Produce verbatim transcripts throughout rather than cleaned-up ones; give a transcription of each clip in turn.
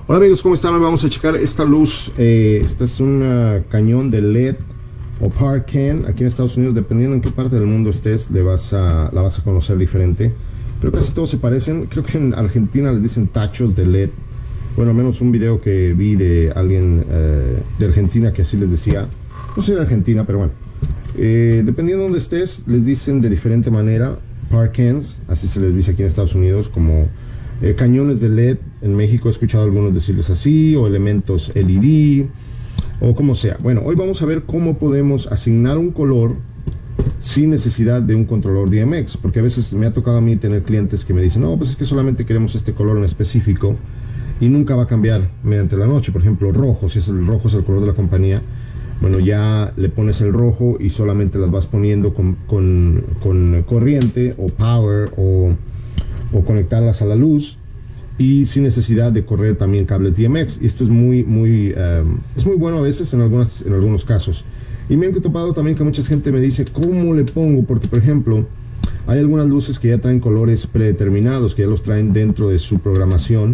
Hola amigos, ¿cómo están? Hoy vamos a checar esta luz. Eh, esta es un uh, cañón de L E D o Power Can. Aquí en Estados Unidos, dependiendo en qué parte del mundo estés, le vas a, la vas a conocer diferente. Pero casi todos se parecen. Creo que en Argentina les dicen tachos de L E D. Bueno, al menos un video que vi de alguien uh, de Argentina que así les decía. No sé de Argentina, pero bueno. Eh, dependiendo de donde estés, les dicen de diferente manera. Power Cans, así se les dice aquí en Estados Unidos, como eh, cañones de L E D. En México he escuchado a algunos decirles así, o elementos L E D, o como sea. Bueno, hoy vamos a ver cómo podemos asignar un color sin necesidad de un controlador D M X, porque a veces me ha tocado a mí tener clientes que me dicen, no, pues es que solamente queremos este color en específico, y nunca va a cambiar mediante la noche. Por ejemplo, rojo, si es el rojo es el color de la compañía, bueno, ya le pones el rojo y solamente las vas poniendo con, con, con corriente o power o, o conectarlas a la luz, y sin necesidad de correr también cables D M X. Y esto es muy muy um, es muy bueno a veces en algunas en algunos casos. Y me he topado también que mucha gente me dice, ¿cómo le pongo? Porque por ejemplo hay algunas luces que ya traen colores predeterminados, que ya los traen dentro de su programación,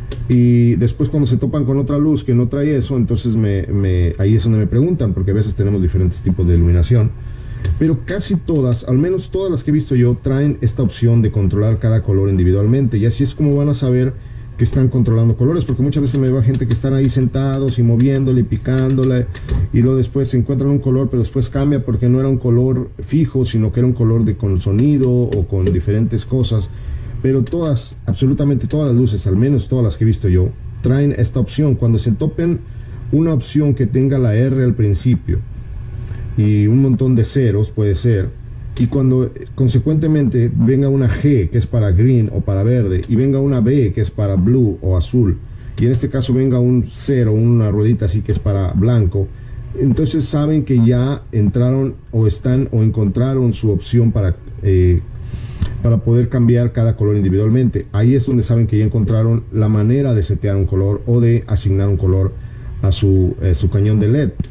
y después cuando se topan con otra luz que no trae eso, entonces me, me, ahí es donde me preguntan, porque a veces tenemos diferentes tipos de iluminación. Pero casi todas, al menos todas las que he visto yo, traen esta opción de controlar cada color individualmente, y así es como van a saber que están controlando colores, porque muchas veces me veo gente que están ahí sentados y moviéndole y picándole, y luego después se encuentran un color, pero después cambia porque no era un color fijo, sino que era un color de, con sonido o con diferentes cosas. Pero todas, absolutamente todas las luces, al menos todas las que he visto yo, traen esta opción. Cuando se topen una opción que tenga la R al principio y un montón de ceros, puede ser, y cuando consecuentemente venga una G que es para green o para verde, y venga una B que es para blue o azul, y en este caso venga un cero, una ruedita así que es para blanco, entonces saben que ya entraron o están o encontraron su opción para eh, para poder cambiar cada color individualmente. Ahí es donde saben que ya encontraron la manera de setear un color o de asignar un color a su, eh, su cañón de L E D.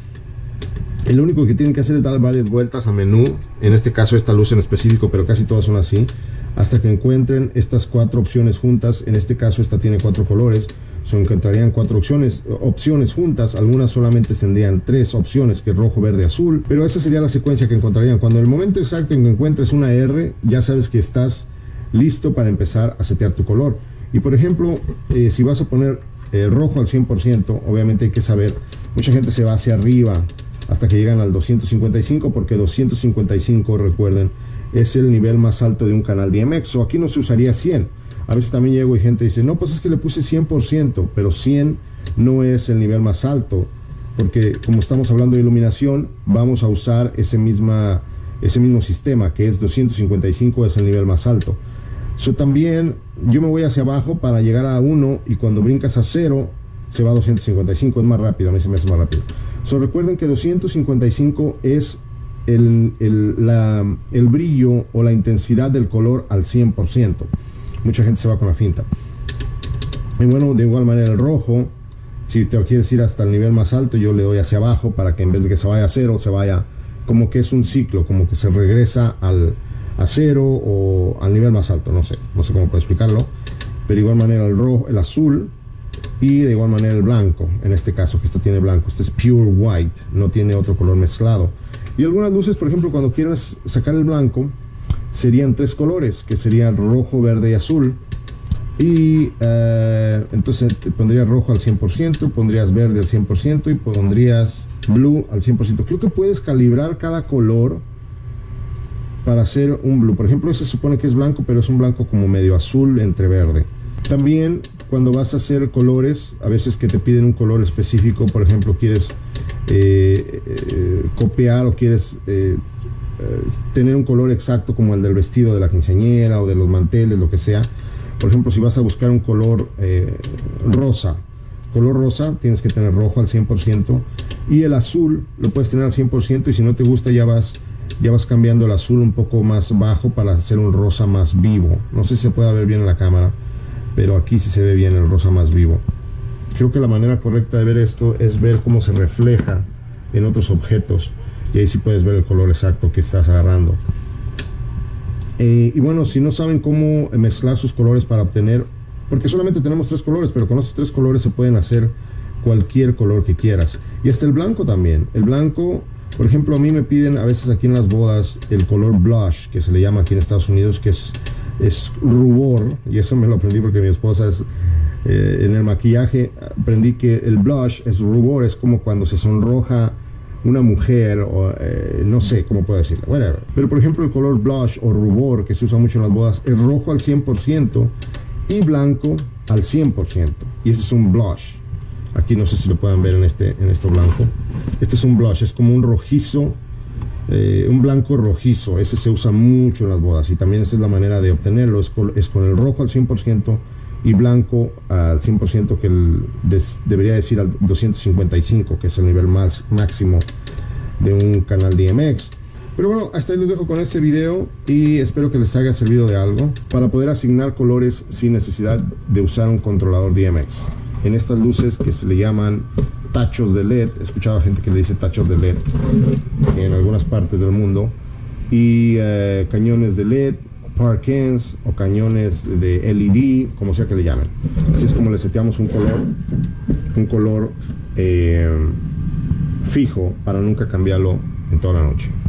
Y lo único que tienen que hacer es dar varias vueltas a menú, en este caso esta luz en específico, pero casi todas son así, hasta que encuentren estas cuatro opciones juntas. En este caso esta tiene cuatro colores, se encontrarían cuatro opciones, opciones juntas. Algunas solamente tendrían tres opciones, que es rojo, verde, azul, pero esa sería la secuencia que encontrarían. Cuando en el momento exacto en que encuentres una R, ya sabes que estás listo para empezar a setear tu color. Y por ejemplo, eh, si vas a poner eh, rojo al cien por ciento, obviamente hay que saber, mucha gente se va hacia arriba hasta que llegan al doscientos cincuenta y cinco, porque doscientos cincuenta y cinco, recuerden, es el nivel más alto de un canal D M X, o aquí no se usaría cien. A veces también llego y gente dice, no, pues es que le puse cien por ciento, pero cien no es el nivel más alto, porque como estamos hablando de iluminación, vamos a usar ese, misma, ese mismo sistema, que es doscientos cincuenta y cinco, es el nivel más alto. So, también yo me voy hacia abajo para llegar a uno, y cuando brincas a cero, se va a doscientos cincuenta y cinco, es más rápido, a mí se me hace más rápido. So, recuerden que doscientos cincuenta y cinco es el, el, la, el brillo o la intensidad del color al cien por ciento. Mucha gente se va con la finta. Y bueno, de igual manera el rojo, si te lo quieres ir hasta el nivel más alto, yo le doy hacia abajo para que en vez de que se vaya a cero, se vaya como que es un ciclo, como que se regresa al, a cero o al nivel más alto. No sé, no sé cómo puedo explicarlo. Pero de igual manera el rojo, el azul, y de igual manera el blanco, en este caso que este tiene blanco, este es pure white, no tiene otro color mezclado. Y algunas luces, por ejemplo, cuando quieras sacar el blanco, serían tres colores, que serían rojo, verde y azul. Y eh, entonces te pondrías rojo al cien por ciento, pondrías verde al cien por ciento y pondrías blue al cien por ciento. Creo que puedes calibrar cada color para hacer un blue. Por ejemplo, ese se supone que es blanco, pero es un blanco como medio azul entre verde. También cuando vas a hacer colores, a veces que te piden un color específico, por ejemplo, quieres eh, eh, copiar o quieres eh, eh, tener un color exacto como el del vestido de la quinceañera o de los manteles, lo que sea. Por ejemplo, si vas a buscar un color eh, rosa, color rosa, tienes que tener rojo al cien por ciento, y el azul lo puedes tener al cien por ciento, y si no te gusta ya vas, ya vas cambiando el azul un poco más bajo para hacer un rosa más vivo. No sé si se puede ver bien en la cámara, pero aquí sí se ve bien el rosa más vivo. Creo que la manera correcta de ver esto es ver cómo se refleja en otros objetos, y ahí sí puedes ver el color exacto que estás agarrando. Eh, y bueno, si no saben cómo mezclar sus colores para obtener porque solamente tenemos tres colores, pero con esos tres colores se pueden hacer cualquier color que quieras. Y hasta el blanco también. El blanco, por ejemplo, a mí me piden a veces aquí en las bodas el color blush, que se le llama aquí en Estados Unidos, que es, es rubor, y eso me lo aprendí porque mi esposa es... Eh, en el maquillaje aprendí que el blush es rubor, es como cuando se sonroja una mujer, o eh, no sé cómo puedo decirlo, whatever. Pero por ejemplo el color blush o rubor que se usa mucho en las bodas es rojo al cien por ciento y blanco al cien por ciento, y ese es un blush. Aquí no sé si lo pueden ver en este, en este blanco. Este es un blush, es como un rojizo, eh, un blanco rojizo. Ese se usa mucho en las bodas y también esa es la manera de obtenerlo, es con, es con el rojo al cien por ciento y blanco al cien por ciento, que el, des, debería decir al doscientos cincuenta y cinco, que es el nivel más máximo de un canal D M X. Pero bueno, hasta ahí los dejo con este video y espero que les haya servido de algo para poder asignar colores sin necesidad de usar un controlador D M X. En estas luces que se le llaman tachos de L E D, he escuchado a gente que le dice tachos de L E D en algunas partes del mundo, y eh, cañones de L E D, parkins o cañones de L E D, como sea que le llamen. Así es como le seteamos un color, un color eh, fijo para nunca cambiarlo en toda la noche.